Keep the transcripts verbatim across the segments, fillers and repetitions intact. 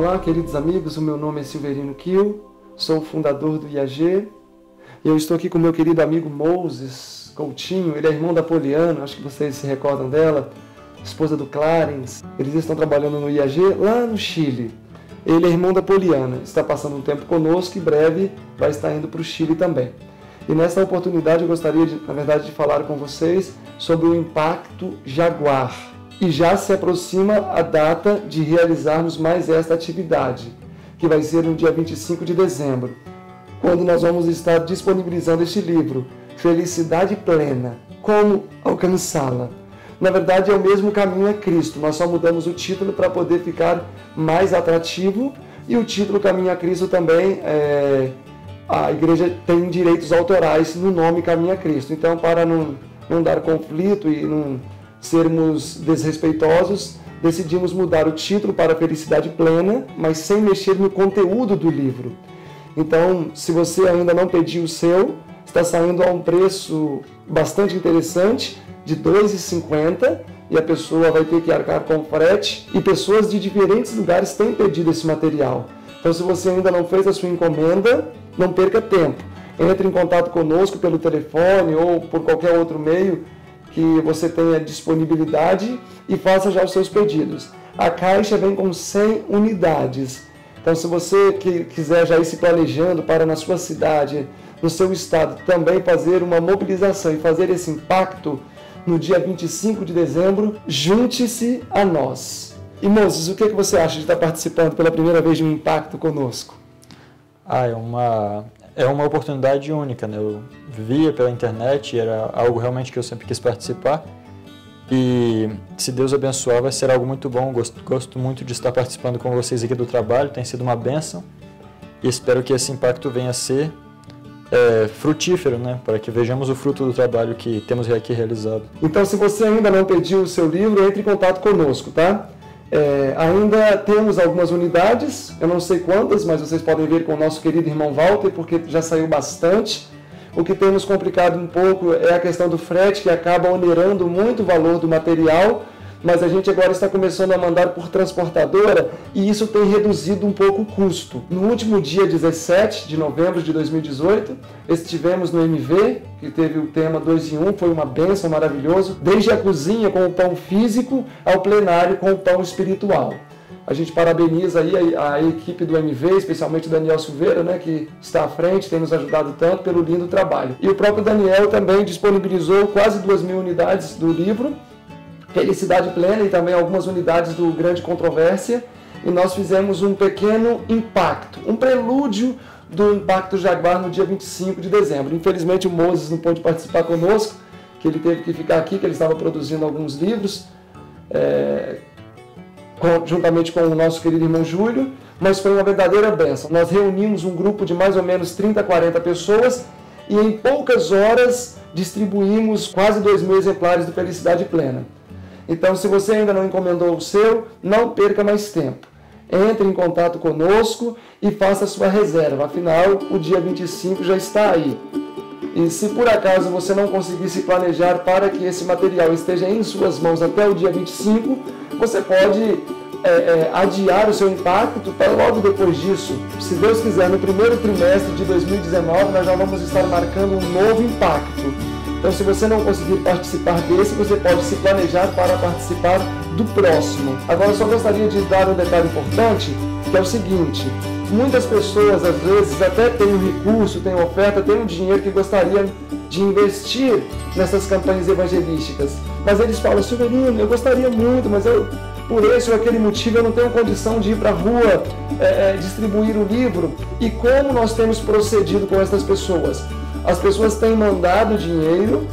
Olá, queridos amigos, o meu nome é Silverino Kiel, sou o fundador do I A G e eu estou aqui com o meu querido amigo Moses Coutinho. Ele é irmão da Poliana, acho que vocês se recordam dela, esposa do Clarence. Eles estão trabalhando no I A G lá no Chile. Ele é irmão da Poliana, está passando um tempo conosco e breve vai estar indo para o Chile também. E nessa oportunidade eu gostaria, de, na verdade, de falar com vocês sobre o Impacto Jaguar. E já se aproxima a data de realizarmos mais esta atividade, que vai ser no dia vinte e cinco de dezembro, quando nós vamos estar disponibilizando este livro, Felicidade Plena, Como Alcançá-la. Na verdade é o mesmo caminho a Cristo, nós só mudamos o título para poder ficar mais atrativo, e o título Caminho a Cristo também, é, a igreja tem direitos autorais no nome Caminho a Cristo, então para não, não dar conflito e não sermos desrespeitosos, decidimos mudar o título para Felicidade Plena, mas sem mexer no conteúdo do livro. Então, se você ainda não pediu o seu, está saindo a um preço bastante interessante, de dois reais e cinquenta centavos, e a pessoa vai ter que arcar com frete, e pessoas de diferentes lugares têm pedido esse material. Então, se você ainda não fez a sua encomenda, não perca tempo. Entre em contato conosco pelo telefone ou por qualquer outro meio que você tenha disponibilidade e faça já os seus pedidos. A caixa vem com cem unidades. Então, se você que quiser já ir se planejando para na sua cidade, no seu estado, também fazer uma mobilização e fazer esse impacto no dia vinte e cinco de dezembro, junte-se a nós. E Moses, o que você acha de estar participando pela primeira vez de um impacto conosco? Ah, é uma... É uma oportunidade única, né? Eu via pela internet e era algo realmente que eu sempre quis participar. E se Deus abençoar, vai ser algo muito bom. Gosto, gosto muito de estar participando com vocês aqui do trabalho, tem sido uma bênção. E espero que esse impacto venha a ser é, frutífero, né? Para que vejamos o fruto do trabalho que temos aqui realizado. Então, se você ainda não pediu o seu livro, entre em contato conosco, tá? É, ainda temos algumas unidades, eu não sei quantas, mas vocês podem ver com o nosso querido irmão Walter, porque já saiu bastante. O que temos complicado um pouco é a questão do frete, que acaba onerando muito o valor do material, mas a gente agora está começando a mandar por transportadora e isso tem reduzido um pouco o custo. No último dia dezessete de novembro de dois mil e dezoito, estivemos no M V, que teve o tema dois em um, foi uma bênção maravilhoso, desde a cozinha com o pão físico ao plenário com o pão espiritual. A gente parabeniza aí a, a equipe do M V, especialmente o Daniel Silveira, né, que está à frente, tem nos ajudado tanto pelo lindo trabalho. E o próprio Daniel também disponibilizou quase duas mil unidades do livro, Felicidade Plena, e também algumas unidades do Grande Controvérsia, e nós fizemos um pequeno impacto, um prelúdio do Impacto Jaguar no dia vinte e cinco de dezembro. Infelizmente o Moses não pôde participar conosco, que ele teve que ficar aqui, que ele estava produzindo alguns livros, é, com, juntamente com o nosso querido irmão Júlio, mas foi uma verdadeira bênção. Nós reunimos um grupo de mais ou menos trinta, quarenta pessoas e em poucas horas distribuímos quase dois mil exemplares do Felicidade Plena. Então, se você ainda não encomendou o seu, não perca mais tempo. Entre em contato conosco e faça a sua reserva. Afinal, o dia vinte e cinco já está aí. E se por acaso você não conseguir se planejar para que esse material esteja em suas mãos até o dia vinte e cinco, você pode é, é, adiar o seu impacto para logo depois disso. Se Deus quiser, no primeiro trimestre de dois mil e dezenove, nós já vamos estar marcando um novo impacto. Então, se você não conseguir participar desse, você pode se planejar para participar do próximo. Agora, eu só gostaria de dar um detalhe importante, que é o seguinte: muitas pessoas, às vezes, até têm um recurso, têm oferta, têm um dinheiro que gostariam de investir nessas campanhas evangelísticas. Mas eles falam: Silverino, eu gostaria muito, mas eu, por esse ou aquele motivo, eu não tenho condição de ir para a rua é, é, distribuir o livro. E como nós temos procedido com essas pessoas? As pessoas têm mandado dinheiro,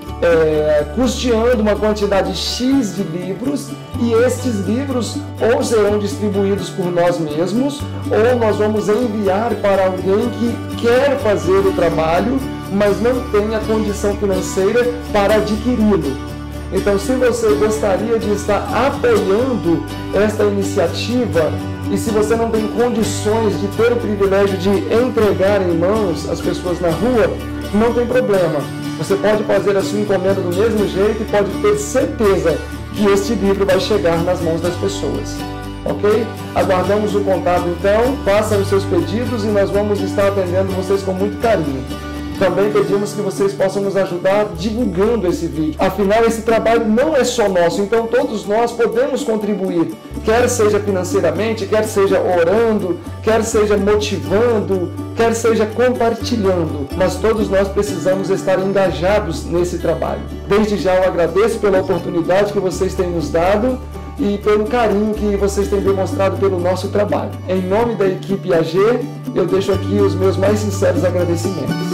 é, custeando uma quantidade X de livros, e estes livros ou serão distribuídos por nós mesmos, ou nós vamos enviar para alguém que quer fazer o trabalho, mas não tem a condição financeira para adquiri-lo. Então, se você gostaria de estar apoiando esta iniciativa, e se você não tem condições de ter o privilégio de entregar em mãos as pessoas na rua, não tem problema. Você pode fazer a sua encomenda do mesmo jeito e pode ter certeza que este livro vai chegar nas mãos das pessoas. ok? Aguardamos o contato então, façam os seus pedidos e nós vamos estar atendendo vocês com muito carinho. Também pedimos que vocês possam nos ajudar divulgando esse vídeo. Afinal, esse trabalho não é só nosso, então todos nós podemos contribuir, quer seja financeiramente, quer seja orando, quer seja motivando, quer seja compartilhando, mas todos nós precisamos estar engajados nesse trabalho. Desde já eu agradeço pela oportunidade que vocês têm nos dado e pelo carinho que vocês têm demonstrado pelo nosso trabalho. Em nome da equipe A G, eu deixo aqui os meus mais sinceros agradecimentos.